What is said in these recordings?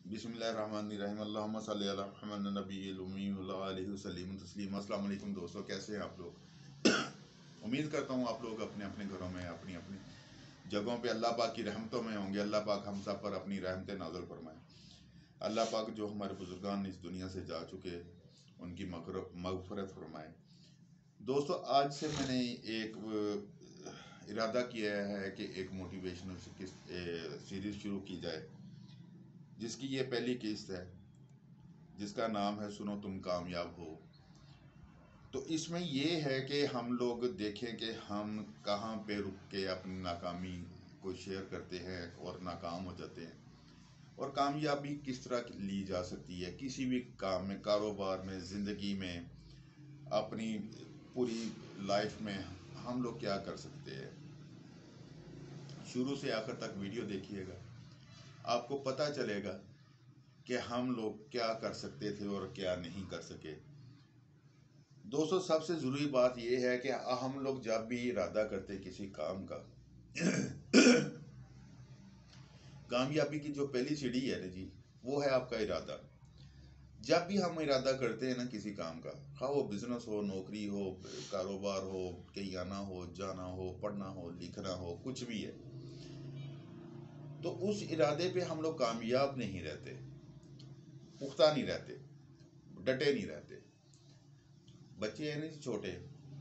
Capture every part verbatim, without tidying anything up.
बिस्मिल्लाहिर्रहमानिर्रहीम अल्लाहुम्मा सल्ली अला मुहम्मद नबील उम्मी व अला आलिहि वसल्लम तस्लीमा। अस्सलाम वालेकुम दोस्तों, कैसे हैं आप लोग? उम्मीद करता हूँ आप लोग अपने अपने घरों में अपनी अपनी जगहों पे अल्लाह पाक की रहमतों में होंगे। अल्लाह पाक हम सब पर अपनी रहमतें नाज़िल फरमाए। अल्लाह पाक जो हमारे बुजुर्गान इस दुनिया से जा चुके उनकी मग़फ़िरत फरमाए। दोस्तों, आज से मैंने एक इरादा किया है कि एक मोटिवेशनल सीरीज़ शुरू की जाए, जिसकी ये पहली किस्त है, जिसका नाम है सुनो तुम कामयाब हो। तो इसमें ये है कि हम लोग देखें कि हम कहाँ पे रुक के अपनी नाकामी को शेयर करते हैं और नाकाम हो जाते हैं, और कामयाबी किस तरह ली जा सकती है किसी भी काम में, कारोबार में, ज़िंदगी में, अपनी पूरी लाइफ में हम लोग क्या कर सकते हैं। शुरू से आखिर तक वीडियो देखिएगा, आपको पता चलेगा कि हम लोग क्या कर सकते थे और क्या नहीं कर सके। दोस्तों, सबसे ज़रूरी बात यह है कि हम लोग जब भी इरादा करते किसी काम का कामयाबी की जो पहली सीढ़ी है ना जी, वो है आपका इरादा। जब भी हम इरादा करते हैं ना किसी काम का, हाँ वो बिजनेस हो, नौकरी हो, कारोबार हो, कहीं आना हो, जाना हो, पढ़ना हो, लिखना हो, कुछ भी है, तो उस इरादे पे हम लोग कामयाब नहीं रहते, पुख्ता नहीं रहते, डटे नहीं रहते। बच्चे हैं ना जी छोटे,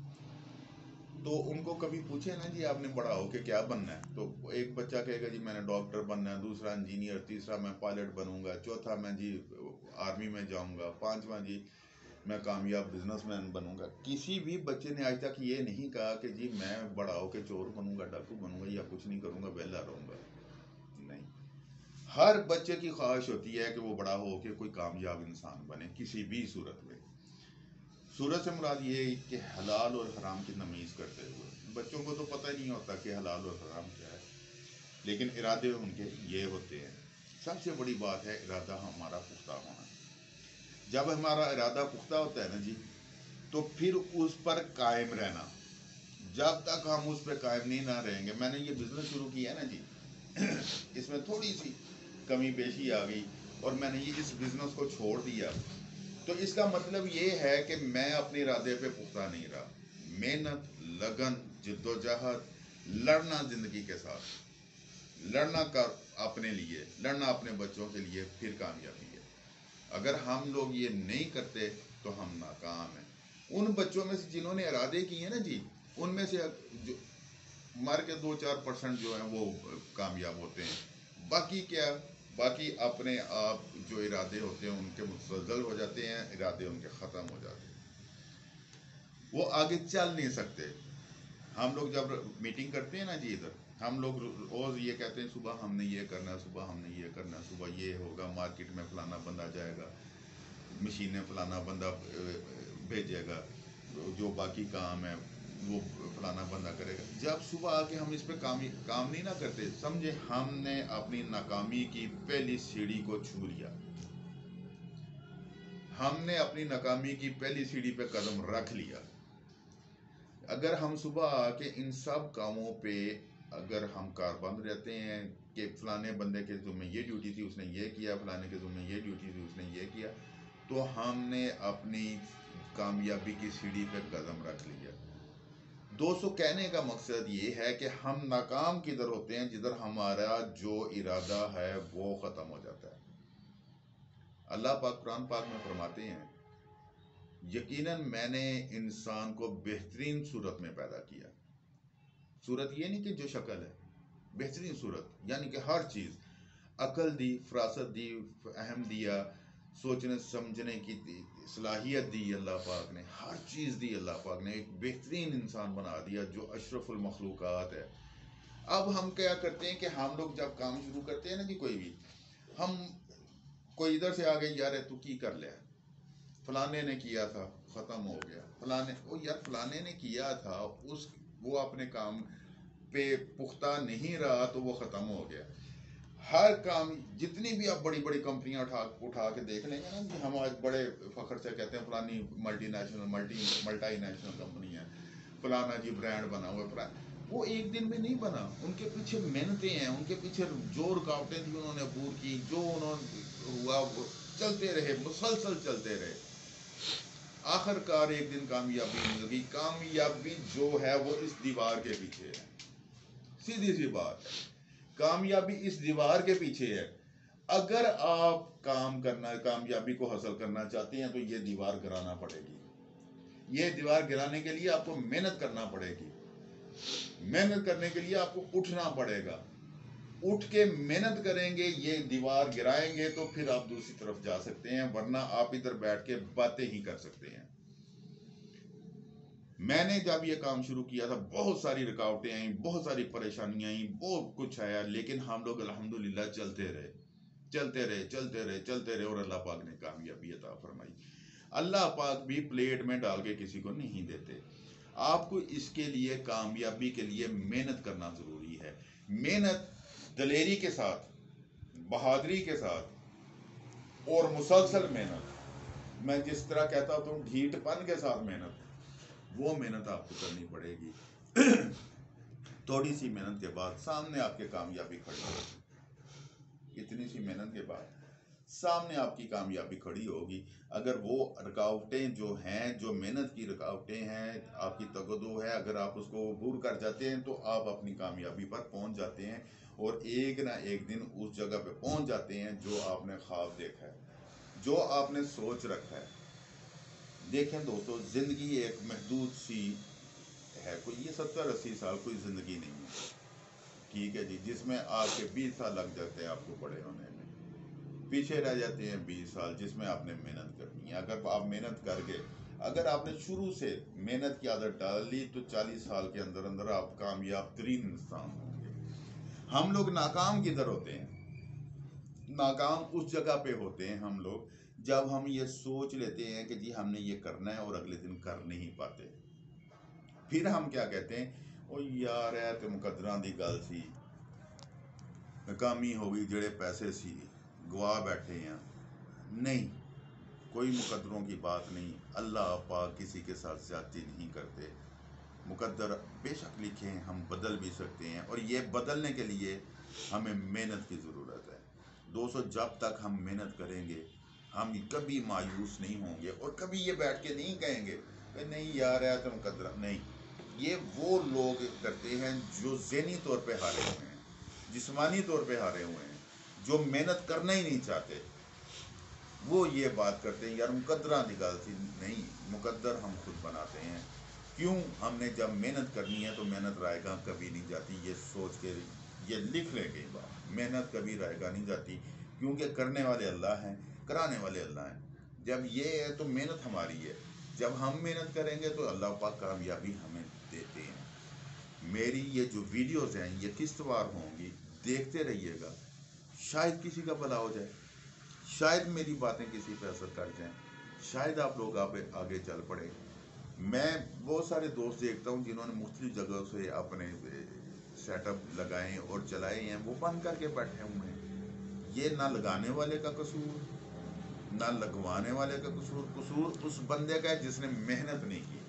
तो उनको कभी पूछे ना जी आपने बड़ा हो के क्या बनना है, तो एक बच्चा कहेगा जी मैंने डॉक्टर बनना है, दूसरा इंजीनियर, तीसरा मैं पायलट बनूंगा, चौथा मैं जी आर्मी में जाऊंगा, पांचवा जी मैं कामयाब बिजनेसमैन बनूंगा। किसी भी बच्चे ने आज तक ये नहीं कहा कि जी मैं बड़ा हो के चोर बनूंगा, डाकू बनूंगा, या कुछ नहीं करूंगा, बेला रहूंगा। नहीं, हर बच्चे की ख्वाहिश होती है कि वो बड़ा हो के कोई कामयाब इंसान बने किसी भी सूरत में। सूरत से मुराद ये है कि हलाल और हराम की तमीज़ करते हुए। बच्चों को तो पता ही नहीं होता कि हलाल और हराम क्या है, लेकिन इरादे उनके ये होते हैं। सबसे बड़ी बात है इरादा हमारा पुख्ता होना। जब हमारा इरादा पुख्ता होता है ना जी, तो फिर उस पर कायम रहना। जब तक हम उस पर कायम नहीं ना रहेंगे, मैंने ये बिजनेस शुरू किया है ना जी, इसमें थोड़ी सी कमी पेशी आ गई और मैंने ये इस बिजनेस को छोड़ दिया, तो इसका मतलब ये है कि मैं अपने इरादे पे पुख्ता नहीं रहा। मेहनत, लगन, जिद्दोजहद, लड़ना ज़िंदगी के साथ, लड़ना कर अपने लिए, लड़ना अपने बच्चों के लिए, फिर कामयाबी है। अगर हम लोग ये नहीं करते तो हम नाकाम हैं। उन बच्चों में से जिन्होंने इरादे किए हैं ना जी, उनमें से जो मर के दो चार परसेंट जो हैं वो कामयाब होते हैं। बाकी क्या, बाकी अपने आप जो इरादे होते हैं उनके मुतज़्ज़ल हो जाते हैं, इरादे उनके ख़त्म हो जाते हैं, वो आगे चल नहीं सकते। हम लोग जब मीटिंग करते हैं ना जी, इधर हम लोग रोज़ ये कहते हैं सुबह हमने ये करना है, सुबह हमने ये करना है, सुबह ये होगा, मार्केट में फलाना बंदा जाएगा, मशीनें फलाना बंदा भेजेगा, जो बाकी काम है वो फलाना बंदा करेगा। जब सुबह आके हम इस पे काम काम नहीं ना करते, समझे हमने अपनी नाकामी की पहली सीढ़ी को छू लिया, हमने अपनी नाकामी की पहली सीढ़ी पे कदम रख लिया। अगर हम सुबह आके इन सब कामों पे अगर हम कारबंद रहते हैं कि फलाने बंदे के ज़ुम्मे ये ड्यूटी थी उसने ये किया, फलाने के ज़ुम्मे ये ड्यूटी थी उसने ये किया, तो हमने अपनी कामयाबी की सीढ़ी पे कदम रख लिया। दोस्तों, कहने का मकसद ये है कि हम नाकाम किधर होते हैं, जिधर हमारा जो इरादा है वो ख़त्म हो जाता है। अल्लाह पाक कुरान पाक में फरमाते हैं, यकीनन मैंने इंसान को बेहतरीन सूरत में पैदा किया। सूरत ये नहीं कि जो शक्ल है, बेहतरीन सूरत, यानी कि हर चीज़, अकल दी, फरासत दी, अहम दिया, सोचने समझने की सलाहियत दी अल्लाह पाक ने, हर चीज़ दी अल्लाह पाक ने, एक बेहतरीन इंसान बना दिया जो अशरफुल मखलूक़ात है। अब हम क्या करते हैं कि हम लोग जब काम शुरू करते हैं ना कि कोई भी, हम कोई इधर से आ गई, यार तू की कर लिया, फलाने ने किया था, ख़त्म हो गया, फलाने ओ यार फलाने ने किया था, उस वो अपने काम पे पुख्ता नहीं रहा तो वो ख़त्म हो गया। हर काम, जितनी भी आप बड़ी बड़ी कंपनियां उठा उठा के देख लेंगे ना कि हम आज बड़े फ़ख्र से कहते हैं फलानी multinational multi multinational company है, फलाना जी ब्रांड बना हुआ है, وہ ایک دن میں نہیں بنا، ان کے پیچھے محنتیں ہیں، ان کے پیچھے جو رکاوٹیں تھیں انہوں نے عبور کی، جو انہوں نے ہوا وہ چلتے رہے، مسلسل چلتے رہے، آخر کار ایک دن کامیابی مل گئی۔ کامیابی جو ہے وہ اس دیوار کے پیچھے ہے، سیدھی سی بات ہے، کامیابی اس دیوار کے پیچھے ہے۔ اگر آپ کام کرنا کامیابی کو حاصل کرنا چاہتے ہیں تو یہ دیوار گرانا پڑے گی، یہ دیوار گرانے کے لیے آپ کو محنت کرنا پڑے گی، محنت کرنے کے لیے آپ کو اٹھنا پڑے گا، اٹھ کے محنت کریں گے، یہ دیوار گرائیں گے تو پھر آپ دوسری طرف جا سکتے ہیں، ورنہ آپ ادھر بیٹھ کے باتیں ہی کر سکتے ہیں۔ میں نے جب یہ کام شروع کیا تھا بہت ساری رکاوٹیں آئیں، بہت ساری پریشانیاں آئیں، بہت کچھ آیا، لیکن ہم لوگ الحمدللہ چلتے رہے چلتے رہے چلتے رہے چلتے رہے اور اللہ پاک نے کامیابی عطا فرمائی۔ اللہ پاک بھی پلیٹ میں ڈال کے کسی کو نہیں دیتے، آپ کو اس کے لیے کامیابی کے لیے محنت کرنا ضروری ہے، محنت دلیری کے ساتھ، بہادری کے ساتھ اور مسلسل محنت، میں جس طرح کہتا ہوں ڈھیٹ پن کے ساتھ محنت، وہ محنت آپ کو کرنی پڑے گی۔ تھوڑی سی محنت کے بعد سامنے آپ کے کامیابی کھڑی ہوگی، اتنی سی محنت کے بعد سامنے آپ کی کامیابی کھڑی ہوگی۔ اگر وہ رکاوٹیں جو ہیں، جو محنت کی رکاوٹیں ہیں، آپ کی تگدو ہے، اگر آپ اس کو عبور کر جاتے ہیں تو آپ اپنی کامیابی پر پہنچ جاتے ہیں، اور ایک نہ ایک دن اس جگہ پہ پہنچ جاتے ہیں جو آپ نے خواب دیکھا ہے، جو آپ نے سوچ رکھا ہے۔ دیکھیں دوستو، زندگی ایک محدود سی ہے، کوئی یہ ستر اسی سال کوئی زندگی نہیں ہے، ٹھیک ہے جی، جس میں آپ کے بیس سال لگ جاتے ہیں آپ کو بڑے ہونے میں، پیچھے رہ جاتے ہیں بیس سال جس میں آپ نے محنت کرنی ہے۔ اگر آپ محنت کر کے، اگر آپ نے شروع سے محنت کی عادت ڈال لی تو چالیس سال کے اندر اندر آپ کامیاب ترین انسان ہوں گے۔ ہم لوگ ناکام کدھر ہوتے ہیں؟ ناکام اس جگہ پہ ہوتے ہیں ہم لوگ جب ہم یہ سوچ لیتے ہیں کہ جی ہم نے یہ کرنا ہے اور اگلے دن کر نہیں پاتے، پھر ہم کیا کہتے ہیں، او یار اے تے مقدراں دی گل سی، ناکامی ہو گئی، جڑے پیسے سی گوا بیٹھے ہیں۔ نہیں، کوئی مقدروں کی بات نہیں، اللہ پاک کسی کے ساتھ زیادتی نہیں کرتے، مقدر بے شک لکھے ہیں، ہم بدل بھی سکتے ہیں، اور یہ بدلنے کے لیے ہمیں محنت کی ضرورت ہے۔ دوستو، جب تک ہم محنت کریں گے ہم کبھی مایوس نہیں ہوں گے، اور کبھی یہ بیٹھ کے نہیں کہیں گے کہ نہیں یار ہے تو مقدر نہیں۔ یہ وہ لوگ کرتے ہیں جو ذہنی طور پہ ہارے ہوئے ہیں، جسمانی طور پہ ہارے ہوئے ہیں، جو محنت کرنا ہی نہیں چاہتے، وہ یہ بات کرتے ہیں یار مقدراں دی گل سی۔ نہیں، مقدر ہم خود بناتے ہیں۔ کیوں؟ ہم نے جب محنت کرنی ہے تو محنت رائے گاہ کبھی نہیں جاتی، یہ سوچ کے یہ لکھ لیں گے بات، محنت کبھی رائے گاہ نہیں جاتی، کیونکہ کرنے والے اللہ ہیں، کرانے والے اللہ ہیں۔ جب یہ ہے تو محنت ہماری ہے، جب ہم محنت کریں گے تو اللہ پاک کامیابی ہمیں دیتے ہیں۔ میری یہ جو ویڈیوز ہیں یہ قسط وار ہوں گی، دیکھتے رہیے گا، شاید کسی کا بھلا ہو جائے، شاید میری باتیں کسی پہ اثر کر جائیں، شاید آپ لوگ آگے چل پڑے۔ میں بہت سارے دوست دیکھتا ہوں جنہوں نے مختلف جگہوں سے اپنے سیٹ اپ لگائے اور چلائے ہیں، وہ بند کر کے بیٹھے ہوئے ہیں۔ یہ نہ لگانے والے کا قصور، نہ لگوانے والے کا قصور، قصور اس بندے کا ہے جس نے محنت نہیں کی،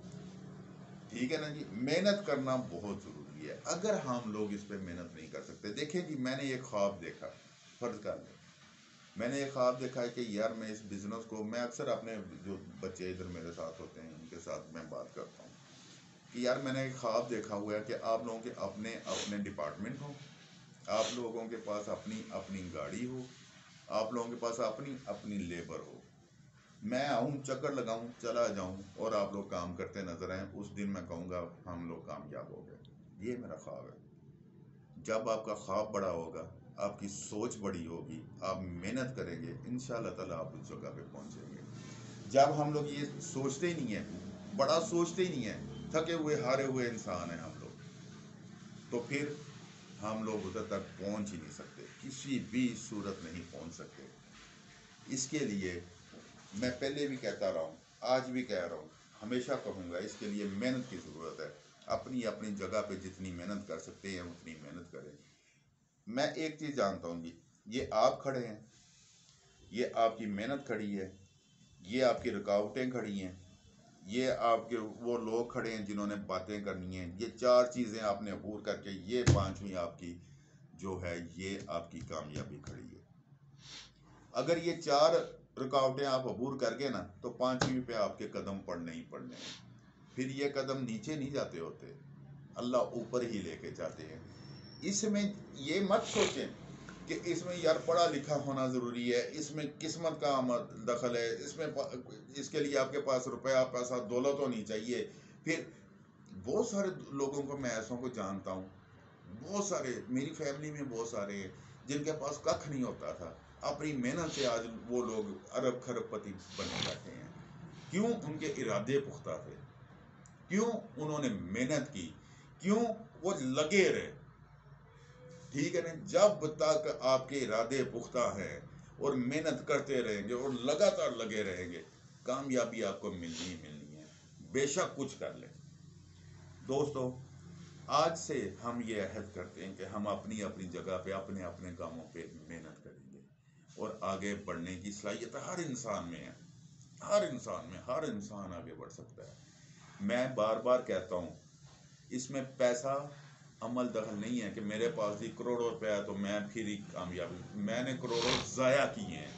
ٹھیک ہے نا جی۔ محنت کرنا بہت ضروری ہے، اگر ہم لوگ اس پہ محنت نہیں کر سکتے۔ دیکھیں جی، میں نے ایک خواب دیکھا، فرض کر لیں میں نے ایک خواب دیکھا ہے کہ یار میں اس بزنس کو، میں اکثر اپنے جو بچے ادھر میرے ساتھ ہوتے ہیں ان کے ساتھ میں بات کرتا ہوں کہ یار میں نے ایک خواب دیکھا ہوا ہے کہ آپ لوگوں کے اپنے اپنے ڈپارٹمنٹ ہوں، آپ لوگوں کے پاس اپنی اپنی گاڑی ہو، آپ لوگوں کے پاس اپنی اپنی لیبر ہو، میں آؤں، چکر لگاؤں، چلا جاؤں اور آپ لوگ کام کرتے نظر آئیں، اس دن میں کہوں گا ہم لوگ کامیاب ہو گئے۔ یہ میرا خواب ہے۔ جب آپ کا خواب بڑا ہوگا، آپ کی سوچ بڑی ہوگی، آپ محنت کریں گے، انشاءاللہ تعالیٰ آپ اس جگہ پہ پہنچیں گے۔ جب ہم لوگ یہ سوچتے ہی نہیں ہیں، بڑا سوچتے ہی نہیں ہیں، تھکے ہوئے ہارے ہوئے انسان ہیں ہم لوگ، تو پھر ہم لوگ ادھر تک پہنچ ہی نہیں سکتے، کسی بھی صورت نہیں پہنچ سکتے۔ اس کے لیے میں پہلے بھی کہتا رہا ہوں، آج بھی کہہ رہا ہوں، ہمیشہ کہوں گا، اس کے لیے محنت کی ضرورت ہے۔ اپنی اپنی جگہ پہ جتنی محنت کر سکتے ہیں اتنی محنت کریں۔ میں ایک چیز جانتا ہوں جی، یہ آپ کھڑے ہیں، یہ آپ کی محنت کھڑی ہے، یہ آپ کی رکاوٹیں کھڑی ہیں، یہ آپ کے وہ لوگ کھڑے ہیں جنہوں نے باتیں کرنی ہیں، یہ چار چیزیں آپ نے عبور کر کے یہ پانچویں آپ کی جو ہے یہ آپ کی کامیابی کھڑی ہے۔ اگر یہ چار رکاوٹیں آپ عبور کر گئے نا تو پانچویں پہ آپ کے قدم پڑنے ہی پڑنے ہیں، پھر یہ قدم نیچے نہیں جاتے ہوتے، اللہ اوپر ہی لے کے جاتے ہیں۔ اس میں یہ مت سوچیں کہ اس میں یار پڑھا لکھا ہونا ضروری ہے، اس میں قسمت کا دخل ہے، اس میں اس کے لیے آپ کے پاس روپیہ پیسہ دولت ہونی چاہیے۔ پھر بہت سارے لوگوں کو میں ایسوں کو جانتا ہوں، بہت سارے میری فیملی میں بہت سارے ہیں جن کے پاس ککھ نہیں ہوتا تھا، اپنی محنت سے آج وہ لوگ ارب کھرب پتی بنے بیٹھے ہیں۔ کیوں؟ ان کے ارادے پختہ تھے، کیوں؟ انہوں نے محنت کی، کیوں؟ وہ لگے رہے۔ ٹھیک ہے نا؟ جب تک آپ کے ارادے پختہ ہیں اور محنت کرتے رہیں گے اور لگاتار لگے رہیں گے، کامیابی آپ کو ملنی ہی ملنی ہے، بے شک کچھ کر لیں۔ دوستو، آج سے ہم یہ عہد کرتے ہیں کہ ہم اپنی اپنی جگہ پہ اپنے اپنے کاموں پہ محنت کریں گے، اور آگے بڑھنے کی صلاحیت ہر انسان میں ہے، ہر انسان میں، ہر انسان آگے بڑھ سکتا ہے۔ میں بار بار کہتا ہوں، اس میں پیسہ عمل دخل نہیں ہے کہ میرے پاس بھی کروڑوں روپے ہے تو میں پھر ہی کامیابی۔ میں نے کروڑوں ضائع کیے ہیں،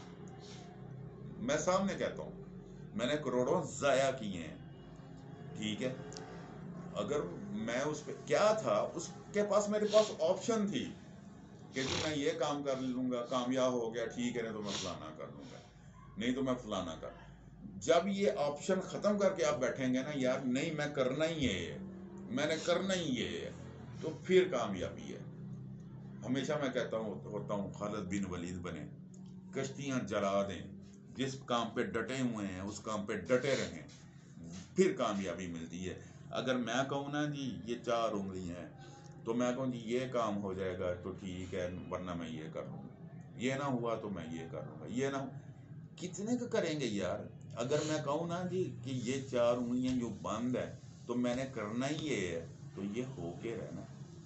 میں سامنے کہتا ہوں میں نے کروڑوں ضائع کیے ہیں، ٹھیک ہے؟ اگر میں اس پہ کیا تھا، اس کے پاس میرے پاس آپشن تھی کہ جی میں یہ کام کر لوں گا، کامیاب ہو گیا ٹھیک ہے، نہیں تو میں فلانا کر لوں گا، نہیں تو میں فلانا کر۔ جب یہ آپشن ختم کر کے آپ بیٹھیں گے نا، یار نہیں میں کرنا ہی ہے، میں نے کرنا ہی یہ ہے، تو پھر کامیابی ہے۔ ہمیشہ میں کہتا ہوں ہوتا ہوں خالد بن ولید بنے، کشتیاں جلا دیں، جس کام پہ ڈٹے ہوئے ہیں اس کام پہ ڈٹے رہیں، پھر کامیابی ملتی ہے۔ اگر میں کہوں نا جی یہ چار انگلی ہیں تو میں کہوں جی یہ کام ہو جائے گا تو ٹھیک ہے، ورنہ میں یہ کر لوں گا، یہ نہ ہوا تو میں یہ کر لوں گا، یہ نہ ہو، کتنے کا کریں گے یار؟ اگر میں کہوں نا جی کہ یہ چار انگلیاں جو بند ہے تو میں نے کرنا ہی یہ ہے، تو یہ ہو کے رہنا،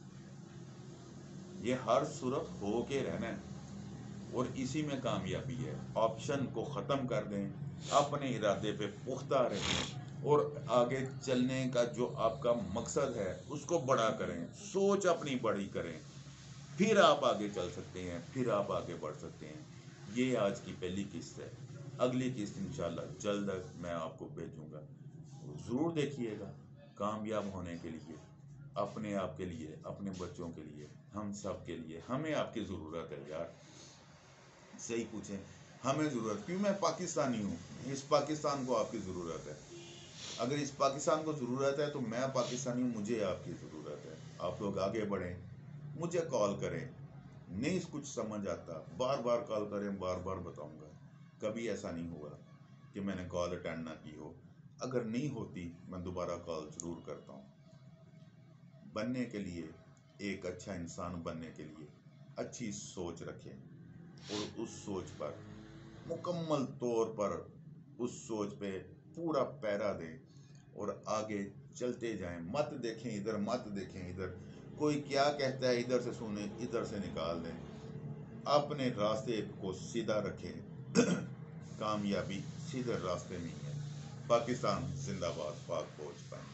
یہ ہر صورت ہو کے رہنا ہے، اور اسی میں کامیابی ہے۔ آپشن کو ختم کر دیں، اپنے ارادے پہ پختہ رہیں، اور آگے چلنے کا جو آپ کا مقصد ہے اس کو بڑا کریں، سوچ اپنی بڑی کریں، پھر آپ آگے چل سکتے ہیں، پھر آپ آگے بڑھ سکتے ہیں۔ یہ آج کی پہلی قسط ہے، اگلی قسط انشاءاللہ جلد میں آپ کو بھیجوں گا، ضرور دیکھیے گا۔ کامیاب ہونے کے لیے، اپنے آپ کے لیے، اپنے بچوں کے لیے، ہم سب کے لیے ہمیں آپ کی ضرورت ہے یار۔ صحیح پوچھیں، ہمیں ضرورت کیوں؟ میں پاکستانی ہوں، اس پاکستان کو آپ کی ضرورت ہے۔ اگر اس پاکستان کو ضرورت ہے تو میں پاکستانی ہوں، مجھے آپ کی ضرورت ہے۔ آپ لوگ آگے بڑھیں، مجھے کال کریں، نہیں کچھ سمجھ آتا بار بار کال کریں، بار بار بتاؤں گا۔ کبھی ایسا نہیں ہوا کہ میں نے کال اٹینڈ نہ کی ہو، اگر نہیں ہوتی میں دوبارہ کال ضرور کرتا ہوں۔ بننے کے لیے، ایک اچھا انسان بننے کے لیے اچھی سوچ رکھیں، اور اس سوچ پر مکمل طور پر اس سوچ پہ پورا پیرا دیں، اور آگے چلتے جائیں، مت دیکھیں ادھر، مت دیکھیں ادھر، کوئی کیا کہتا ہے ادھر سے سنیں، ادھر سے نکال دیں، اپنے راستے کو سیدھا رکھیں۔ کامیابی سیدھے راستے میں ہی ہے۔ پاکستان زندہ باد، پاک فوج کا۔